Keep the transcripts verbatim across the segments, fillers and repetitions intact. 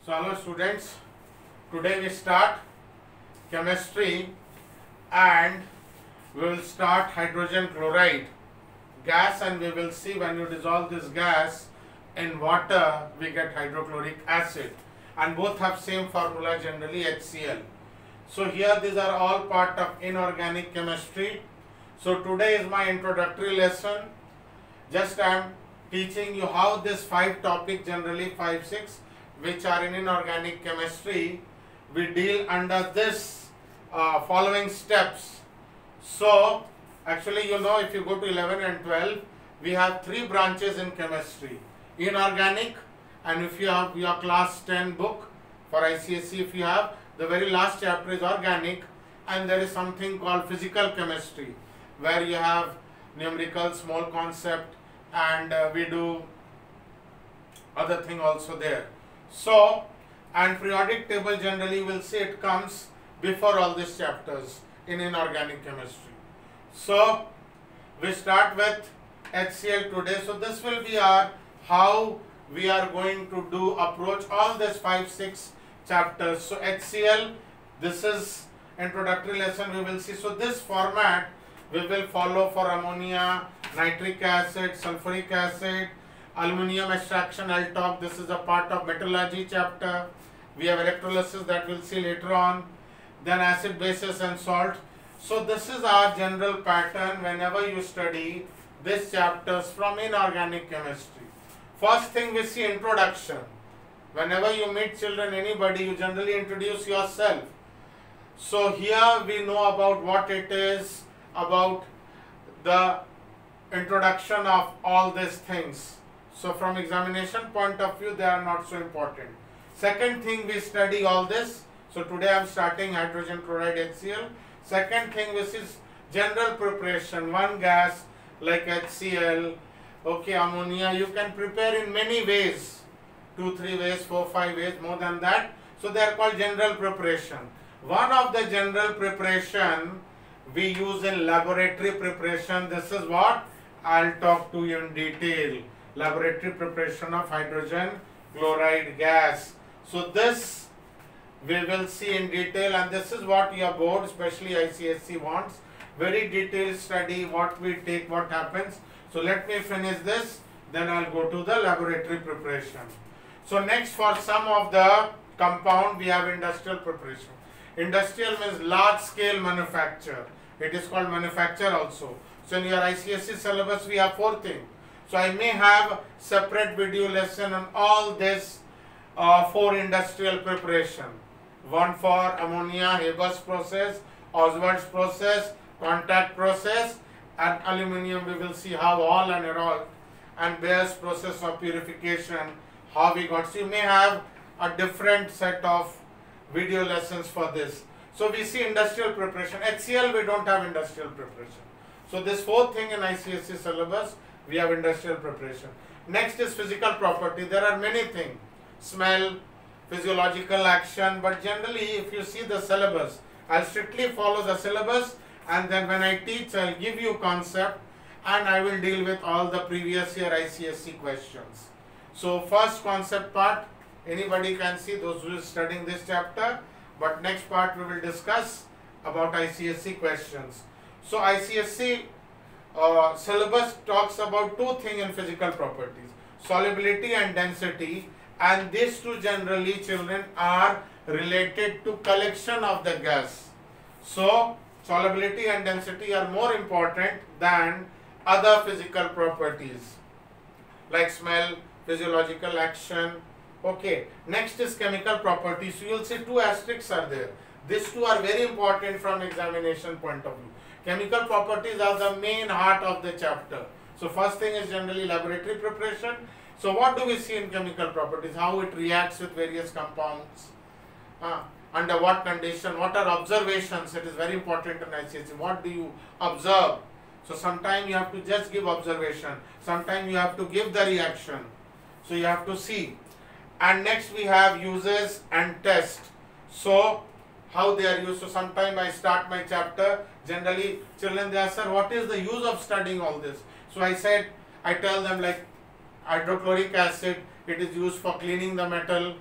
So hello students, today we start chemistry and we will start hydrogen chloride gas, and we will see when you dissolve this gas in water we get hydrochloric acid, and both have same formula, generally H C l. So here these are all part of inorganic chemistry. So today is my introductory lesson. Just I am teaching you how this five topic, generally five six, which are in inorganic chemistry, we deal under this uh, following steps. So actually, you know, if you go to eleven and twelve, we have three branches in chemistry: inorganic, and if you have your class ten book for I C S E, if you have, the very last chapter is organic, and there is something called physical chemistry where you have numerical, small concept, and uh, we do other thing also there. So, and periodic table, generally will see it comes before all these chapters in inorganic chemistry. So we start with H C l today. So this will be our how we are going to do approach all these five six chapters. So H C l, this is introductory lesson we will see. So this format we will follow for ammonia, nitric acid, sulfuric acid, aluminum extraction. I'll talk, this is a part of metallurgy chapter. We have electrolysis that we'll see later on, then acid, bases and salt. So this is our general pattern whenever you study these chapters from inorganic chemistry. First thing we see introduction. Whenever you meet children, anybody, you generally introduce yourself. So here we know about what it is, about the introduction of all these things. So from examination point of view, they are not so important. Second thing, we study all this. So today I am starting hydrogen chloride H C l. Second thing, which is general preparation. One gas like H C l, okay, ammonia, you can prepare in many ways. Two, three ways, four, five ways, more than that. So they are called general preparation. One of the general preparation we use in laboratory preparation. This is what I'll talk to you in detail. Laboratory preparation of hydrogen chloride gas. So this we will see in detail, and this is what your board, especially I C S E, wants. Very detailed study, what we take, what happens. So let me finish this, then I'll go to the laboratory preparation. So next, for some of the compound, we have industrial preparation. Industrial means large scale manufacture. It is called manufacture also. So in your I C S E syllabus, we have four things. So I may have separate video lesson on all this uh, four industrial preparation. One for ammonia, Haber's process, Oswald's process, contact process, and aluminium we will see how all and all, and Bayer's process of purification, how we got. So you may have a different set of video lessons for this. So we see industrial preparation. H C l we don't have industrial preparation. So this fourth thing in I C S E syllabus, we have industrial preparation. Next is physical property. There are many things. Smell, physiological action, but generally if you see the syllabus, I'll strictly follow the syllabus, and then when I teach, I'll give you concept, and I will deal with all the previous year I C S E questions. So first concept part, anybody can see, those who are studying this chapter, but next part we will discuss about I C S E questions. So I C S E uh, syllabus talks about two things in physical properties: solubility and density, and these two generally, children, are related to collection of the gas. So solubility and density are more important than other physical properties like smell, physiological action. Okay, next is chemical properties. So you will see two asterisks are there. These two are very important from examination point of view. Chemical properties are the main heart of the chapter. So first thing is generally laboratory preparation. So what do we see in chemical properties? How it reacts with various compounds, uh, under what condition, what are observations. It is very important in I C S E. What do you observe? So sometimes you have to just give observation. Sometimes you have to give the reaction. So you have to see. And next we have uses and test. So how they are used. So sometimes I start my chapter, generally children they ask, sir, what is the use of studying all this? So I said, I tell them like hydrochloric acid, it is used for cleaning the metal.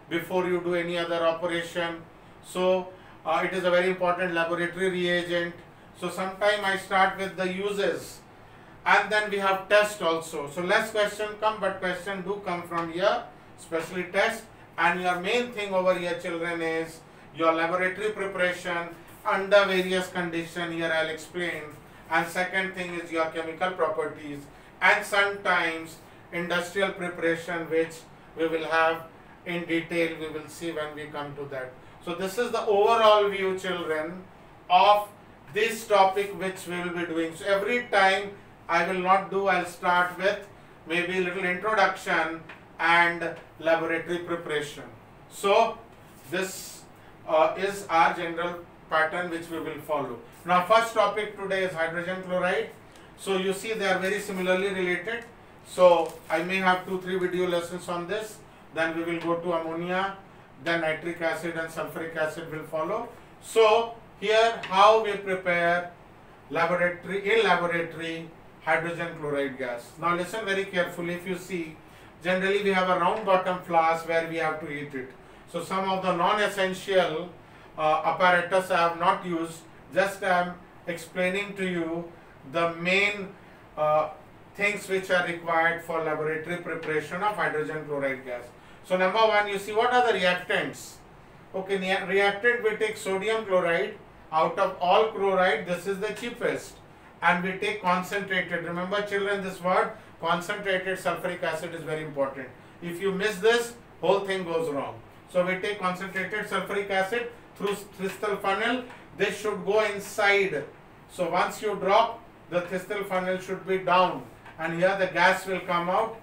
before you do any other operation. So uh, it is a very important laboratory reagent. So sometime I start with the uses, and then we have test also. So less question come, but question do come from here, especially test. And your main thing over here, children, is your laboratory preparation under various conditions. Here I'll explain. And second thing is your chemical properties, and sometimes industrial preparation, which we will have in detail. We will see when we come to that. So this is the overall view, children, of this topic which we will be doing. So every time I will not do, I'll start with maybe a little introduction and laboratory preparation. So this uh, is our general pattern which we will follow. Now first topic today is hydrogen chloride. So you see they are very similarly related. So I may have two three video lessons on this. Then we will go to ammonia, then nitric acid and sulfuric acid will follow. So here how we prepare laboratory in laboratory hydrogen chloride gas. Now listen very carefully. If you see, generally we have a round bottom flask where we have to heat it. So some of the non-essential uh, apparatus I have not used. Just I am explaining to you the main uh, things which are required for laboratory preparation of hydrogen chloride gas. So number one, you see what are the reactants. Okay, reactant we take sodium chloride. Out of all chloride, this is the cheapest, and we take concentrated. Remember children, this word concentrated sulfuric acid is very important. If you miss this, whole thing goes wrong. So we take concentrated sulfuric acid through crystal funnel. This should go inside. So once you drop, the crystal funnel should be down, and here the gas will come out,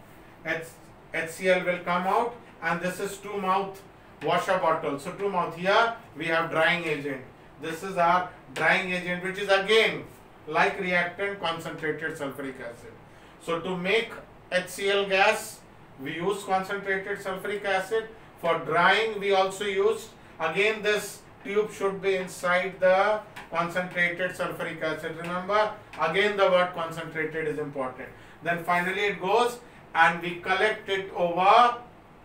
H C l will come out, and this is two mouth washer bottle. So two mouth, here we have drying agent. This is our drying agent, which is again like reactant concentrated sulfuric acid. So to make H C l gas, we use concentrated sulfuric acid. For drying, we also use, again this tube should be inside the concentrated sulfuric acid. Remember, again the word concentrated is important. Then finally it goes and we collect it over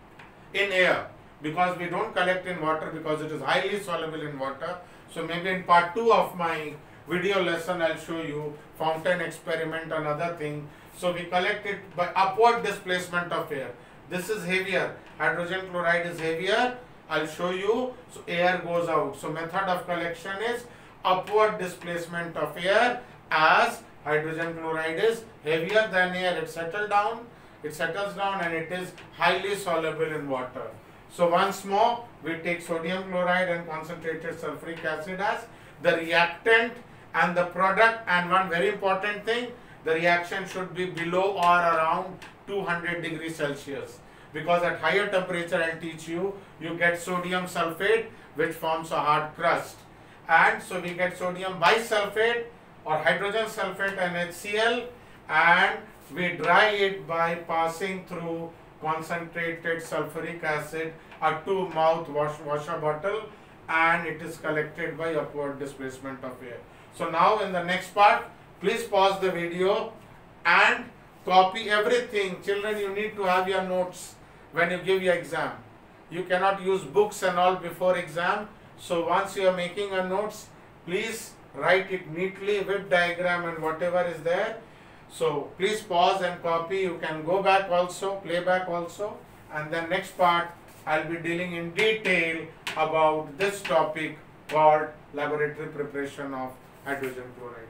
in air, because we don't collect in water because it is highly soluble in water. So maybe in part two of my video lesson I'll show you fountain experiment, another thing. So we collect it by upward displacement of air. This is heavier, hydrogen chloride is heavier, I'll show you. So air goes out. So method of collection is upward displacement of air, as hydrogen chloride is heavier than air. It settles down, it settles down and it is highly soluble in water. So once more, we take sodium chloride and concentrated sulfuric acid as the reactant and the product. And one very important thing, the reaction should be below or around two hundred degrees Celsius, because at higher temperature, I'll teach you, you get sodium sulfate which forms a hard crust. And so we get sodium bisulfate or hydrogen sulfate and H C l, and we dry it by passing through concentrated sulfuric acid, a two mouth wash, washer bottle, and it is collected by upward displacement of air. So now in the next part, please pause the video and copy everything. Children, you need to have your notes when you give your exam. You cannot use books and all before exam. So once you are making a notes, please write it neatly with diagram and whatever is there. So please pause and copy. You can go back also, play back also, and then next part I'll be dealing in detail about this topic called laboratory preparation of hydrogen chloride.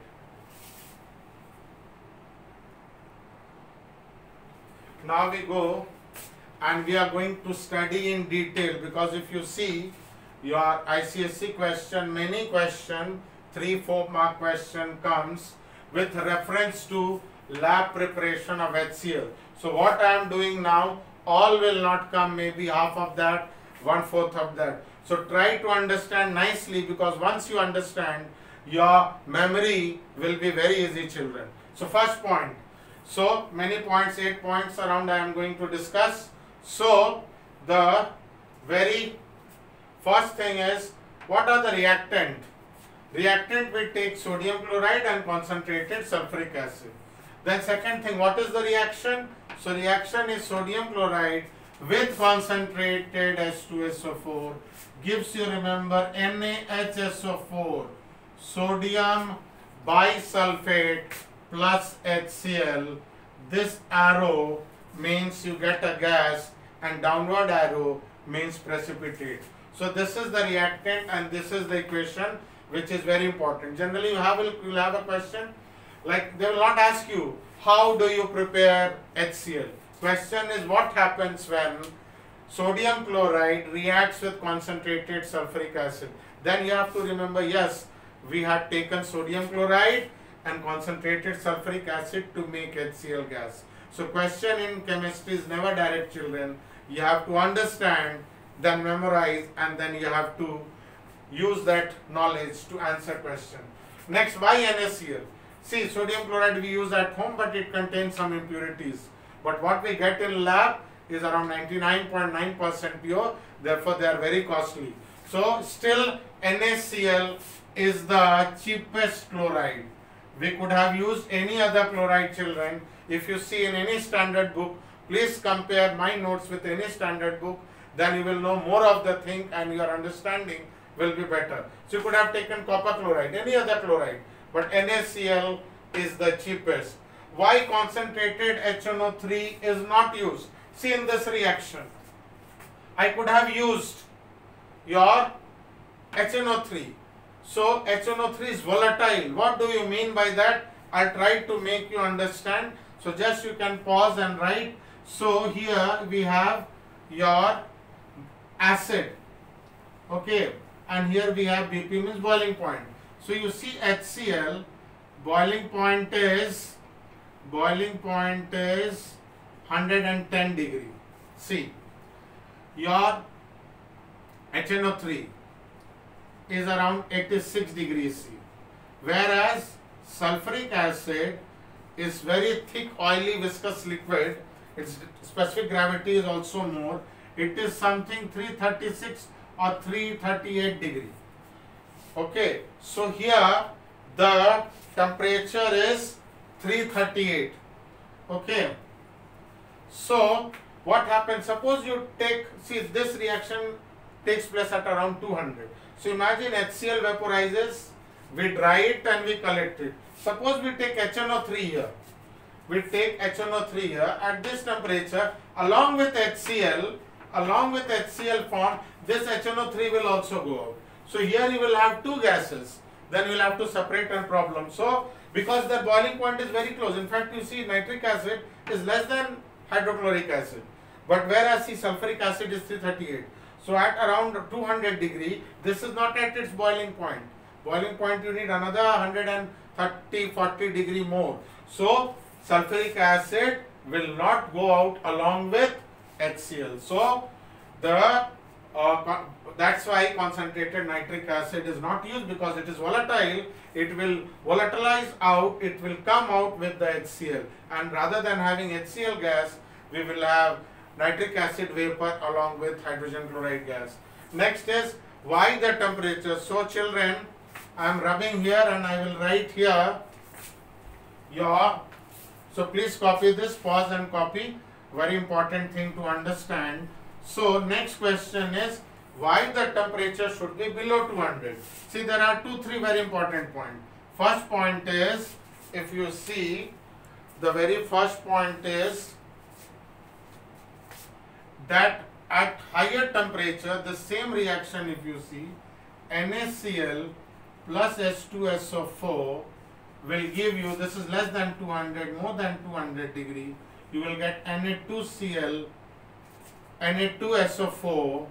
Now we go and we are going to study in detail, because if you see your I C S C question, many question, three, four mark question comes with reference to lab preparation of H C l. So what I am doing now, all will not come, maybe half of that, one fourth of that. So try to understand nicely, because once you understand, your memory will be very easy, children. So first point. So many points, eight points around I am going to discuss. So the very first thing is, what are the reactant? Reactant will take sodium chloride and concentrated sulfuric acid. Then second thing, what is the reaction? So reaction is sodium chloride with concentrated H two S O four gives you, remember, N A H S O four, sodium bisulfate plus H C l. This arrow means you get a gas and downward arrow means precipitate. So this is the reactant and this is the equation, which is very important. Generally you have a, you will have a question like they will not ask you how do you prepare H C l. Question is what happens when sodium chloride reacts with concentrated sulfuric acid. Then you have to remember, yes, we had taken sodium chloride and concentrated sulfuric acid to make H C l gas. So question in chemistry is never direct, children. You have to understand, then memorize, and then you have to use that knowledge to answer question. Next, why N A C l? See, sodium chloride we use at home, but it contains some impurities. But what we get in lab is around ninety-nine point nine percent pure, therefore they are very costly. So still N A C l is the cheapest chloride. We could have used any other chloride, children. If you see in any standard book, please compare my notes with any standard book, then you will know more of the thing and your understanding will be better. So you could have taken copper chloride, any other chloride, but N A C l is the cheapest. Why concentrated H N O three is not used? See, in this reaction, I could have used your H N O three. So H N O three is volatile. What do you mean by that? I'll try to make you understand. So just you can pause and write. So here we have your acid. Okay. And here we have B P means boiling point. So you see H C l, boiling point is, boiling point is one hundred ten degree. See, your H N O three is around eighty-six degrees C, whereas sulfuric acid is very thick, oily, viscous liquid. Its specific gravity is also more. It is something three thirty-six or three thirty-eight degree. Okay, so here the temperature is three thirty-eight. Okay, so what happens? Suppose you take, see, this reaction takes place at around two hundred. So imagine H C l vaporizes, we dry it and we collect it. Suppose we take H N O three here. We take H N O three here at this temperature along with H C l, along with H C l form, this H N O three will also go out. So here you will have two gases, then you will have to separate and problem. So because the boiling point is very close, in fact you see nitric acid is less than hydrochloric acid, but whereas see sulfuric acid is three thirty-eight. So at around two hundred degree, this is not at its boiling point. Boiling point you need another one thirty forty degree more. So sulfuric acid will not go out along with H C l. So the uh, that's why concentrated nitric acid is not used, because it is volatile. It will volatilize out, it will come out with the H C l, and rather than having H C l gas, we will have nitric acid vapor along with hydrogen chloride gas. Next is why the temperature. So children, I am rubbing here and I will write here your, so please copy this, pause and copy, very important thing to understand. So next question is why the temperature should be below two hundred. See, there are two, three very important points. First point is, if you see, the very first point is that at higher temperature, the same reaction, if you see, N A C l plus H two S O four will give you, this is less than two hundred, more than two hundred degree, you will get N A two C l, N A two S O four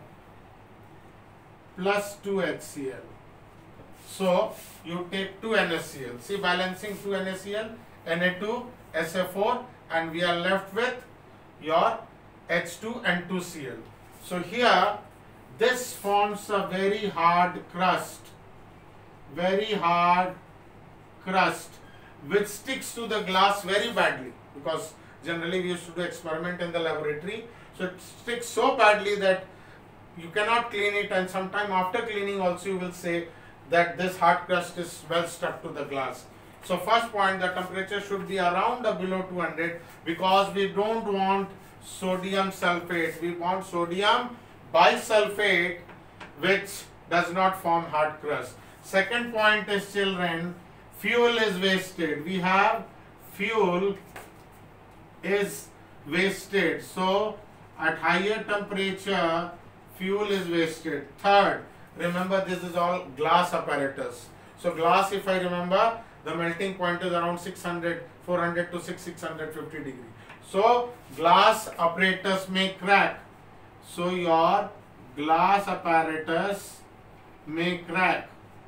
plus two H C l. So you take two N A C l. See, balancing two N A C l, N A two S O four, and we are left with your H two and two C l. So here this forms a very hard crust, very hard crust which sticks to the glass very badly, because generally we used to do experiment in the laboratory. So it sticks so badly that you cannot clean it, and sometime after cleaning also you will say that this hard crust is well stuck to the glass. So first point, the temperature should be around or below two hundred, because we don't want sodium sulfate. We want sodium bisulfate, which does not form hard crust. Second point is, children, fuel is wasted. We have fuel is wasted. So at higher temperature, fuel is wasted. Third, remember this is all glass apparatus. So glass, if I remember, the melting point is around six hundred, four hundred to six hundred fifty degree. So glass apparatus may crack. So your glass apparatus may crack.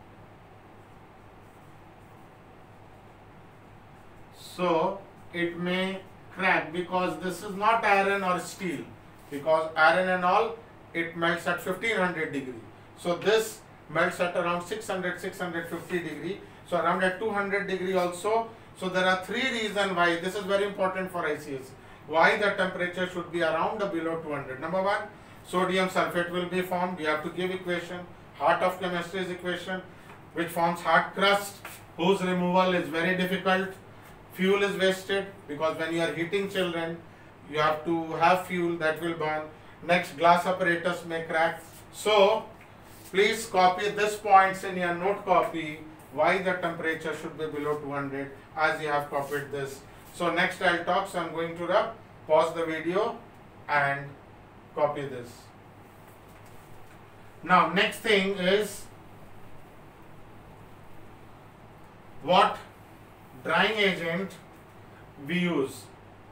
So it may crack because this is not iron or steel, because iron and all, it melts at fifteen hundred degree. So this melts at around six hundred, six hundred fifty degree. So around at two hundred degree also. So there are three reasons why this is very important for I C S. Why the temperature should be around or below two hundred. Number one, sodium sulfate will be formed. You have to give equation. Heart of chemistry is equation which forms hard crust, whose removal is very difficult. Fuel is wasted because when you are heating, children, you have to have fuel that will burn. Next, glass apparatus may crack. So please copy this points in your note copy, why the temperature should be below two hundred, as you have copied this. So next I'll talk, so I'm going to rub, pause the video and copy this. Now next thing is what drying agent we use.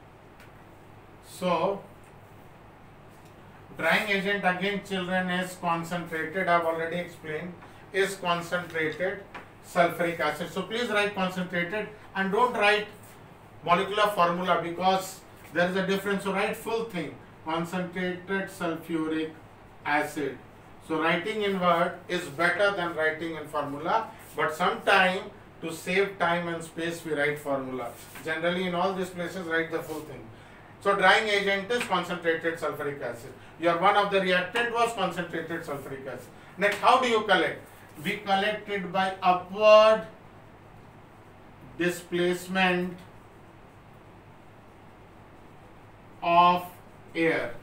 So drying agent, again children, is concentrated. I have already explained, is concentrated sulfuric acid. So please write concentrated and don't write molecular formula because there is a difference. So write full thing, concentrated sulfuric acid. So writing in word is better than writing in formula, but sometime to save time and space we write formula. Generally in all these places write the full thing. So drying agent is concentrated sulfuric acid. Your one of the reactant was concentrated sulfuric acid. Next, how do you collect? We collect it by upward displacement of air.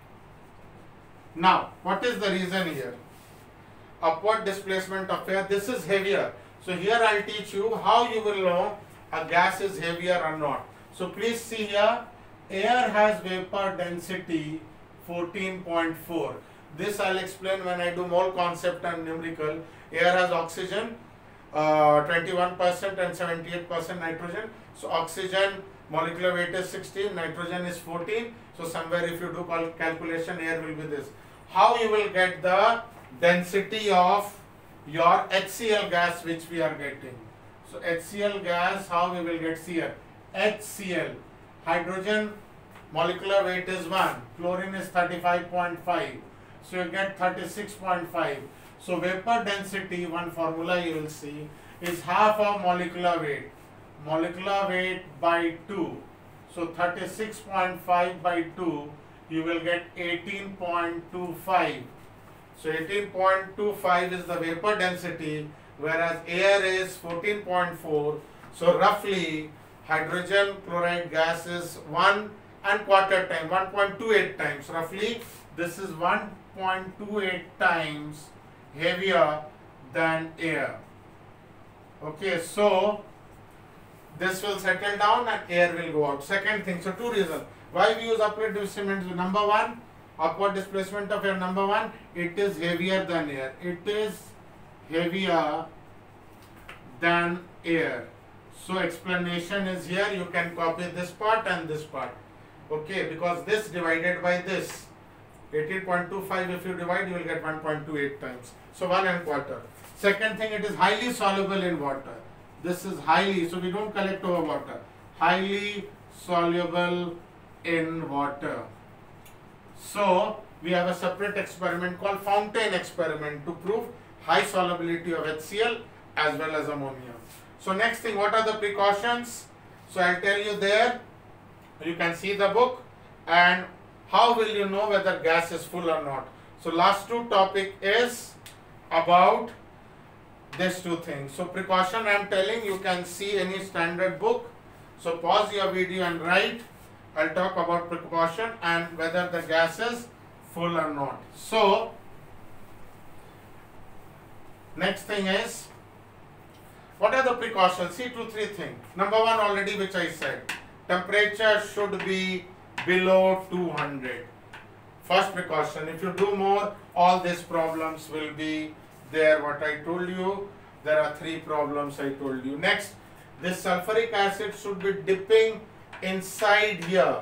Now, what is the reason here? Upward displacement of air, this is heavier. So here I'll teach you how you will know a gas is heavier or not. So please see here, air has vapor density fourteen point four. This I'll explain when I do mole concept and numerical. Air has oxygen uh, twenty-one percent and seventy-eight percent nitrogen. So oxygen molecular weight is sixteen, nitrogen is fourteen. So somewhere if you do cal calculation, air will be this. How you will get the density of your H C L gas which we are getting. So H C L gas, how we will get here? H C L, hydrogen molecular weight is one, chlorine is thirty-five point five. So you get thirty-six point five. So vapor density, one formula you will see, is half of molecular weight. Molecular weight by two. So thirty-six point five by two, you will get eighteen point two five. So eighteen point two five is the vapor density, whereas air is fourteen point four. So roughly hydrogen chloride gas is one and quarter time, one point two eight times. Roughly this is one point two eight times heavier than air. Okay, so this will settle down and air will go out. Second thing, so two reasons why we use upward displacement. Number one, upward displacement of air. Number one, it is heavier than air. It is heavier than air. So explanation is here. You can copy this part and this part. Okay, because this divided by this, eighteen point two five, if you divide, you will get one point two eight times. So one and quarter. Second thing, it is highly soluble in water. This is highly, so we don't collect over water. Highly soluble in water. So we have a separate experiment called fountain experiment to prove high solubility of H C L as well as ammonia. So next thing, what are the precautions? So I'll tell you there. You can see the book. And how will you know whether gas is full or not? So last two topic is about these two things. So precaution I am telling, you can see any standard book. So pause your video and write. I'll talk about precaution and whether the gas is full or not. So, next thing is, what are the precautions? See, two, three things. Number one, already which I said, temperature should be below two hundred. First precaution. If you do more, all these problems will be there. What I told you, there are three problems I told you. Next, this sulfuric acid should be dipping inside here.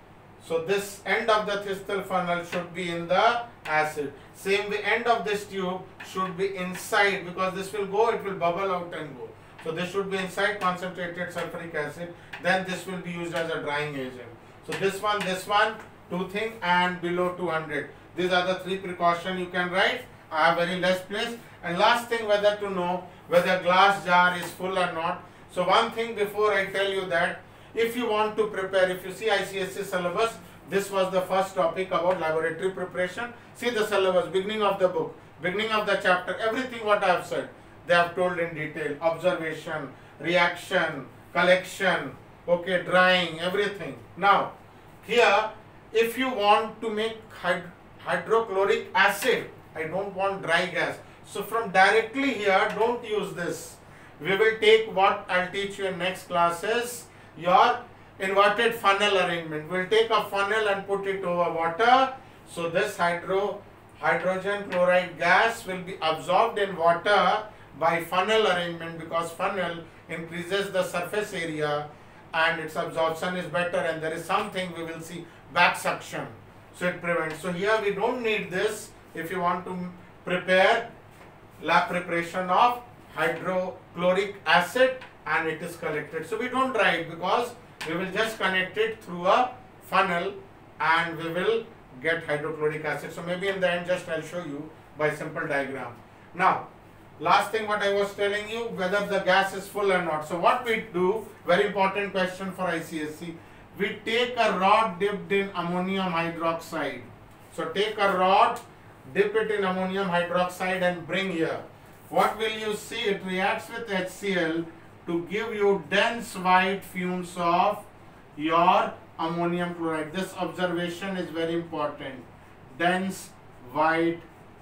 So this end of the Thistell funnel should be in the acid. Same way, end of this tube should be inside, because this will go, it will bubble out and go. So this should be inside concentrated sulfuric acid. Then this will be used as a drying agent. So this one, this one, two things, and below two hundred. These are the three precautions you can write. I have very less place. And last thing, whether to know whether glass jar is full or not. So one thing before I tell you that, if you want to prepare, if you see I C S E syllabus, this was the first topic about laboratory preparation. See the syllabus, beginning of the book, beginning of the chapter, everything what I have said, they have told in detail. Observation, reaction, collection, okay, drying, everything. Now, here, if you want to make hyd hydrochloric acid, I don't want dry gas. So from directly here, don't use this. We will take what I'll teach you in next classes, your inverted funnel arrangement. We'll take a funnel and put it over water. So this hydro hydrogen chloride gas will be absorbed in water by funnel arrangement, because funnel increases the surface area and its absorption is better, and there is something we will see, back suction. So it prevents. So here we don't need this if you want to prepare lab preparation of hydrochloric acid and it is collected. So we don't dry it, because we will just connect it through a funnel and we will get hydrochloric acid. So maybe in the end just I'll show you by simple diagram. Now, last thing what I was telling you, whether the gas is full or not. So what we do, very important question for I C S E, we take a rod dipped in ammonium hydroxide. So take a rod, dip it in ammonium hydroxide and bring here. What will you see? It reacts with H C L to give you dense white fumes of your ammonium chloride. This observation is very important. Dense white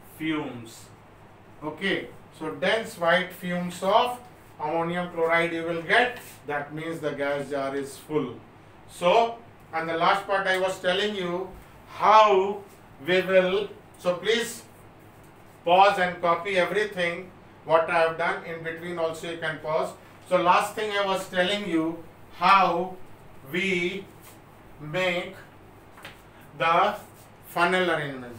fumes. Okay. So dense white fumes of ammonium chloride you will get. That means the gas jar is full. So, and the last part I was telling you how we will. So please pause and copy everything what I have done. In between also you can pause. So last thing I was telling you how we make the funnel arrangement.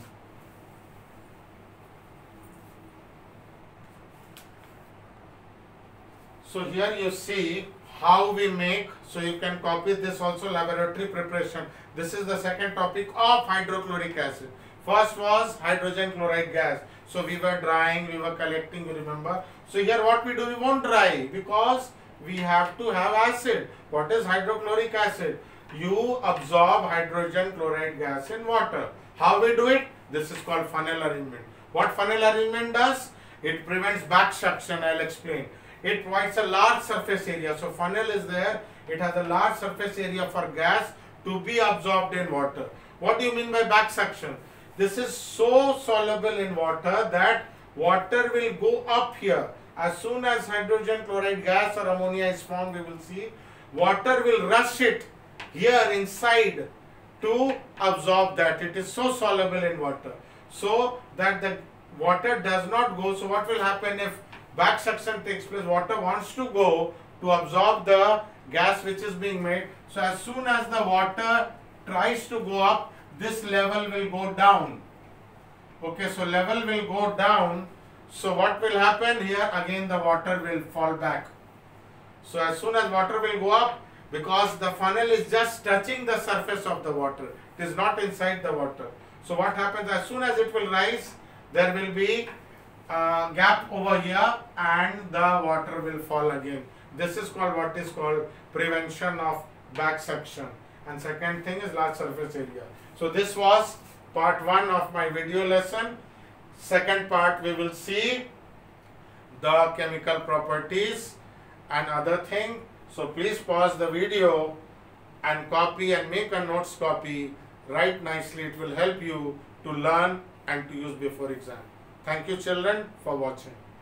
So here you see how we make, so you can copy this also, laboratory preparation. This is the second topic of hydrochloric acid. First was hydrogen chloride gas. So we were drying, we were collecting, you remember. So here what we do, we won't dry because we have to have acid. What is hydrochloric acid? You absorb hydrogen chloride gas in water. How we do it? This is called funnel arrangement. What funnel arrangement does? It prevents back suction, I'll explain. It provides a large surface area. So funnel is there. It has a large surface area for gas to be absorbed in water. What do you mean by back suction? This is so soluble in water that water will go up here. As soon as hydrogen chloride gas or ammonia is formed, we will see water will rush it here inside to absorb that. It is so soluble in water. So that the water does not go. So what will happen if back suction takes place? Water wants to go to absorb the gas which is being made. So as soon as the water tries to go up, this level will go down. Okay, so level will go down. So what will happen here? Again the water will fall back. So as soon as water will go up, because the funnel is just touching the surface of the water, it is not inside the water. So what happens? As soon as it will rise, there will be a gap over here and the water will fall again. This is called what is called prevention of back suction. And second thing is large surface area. So this was part one of my video lesson. Second part we will see the chemical properties and other thing. So please pause the video and copy and make a notes copy. Write nicely. It will help you to learn and to use before exam. Thank you children for watching.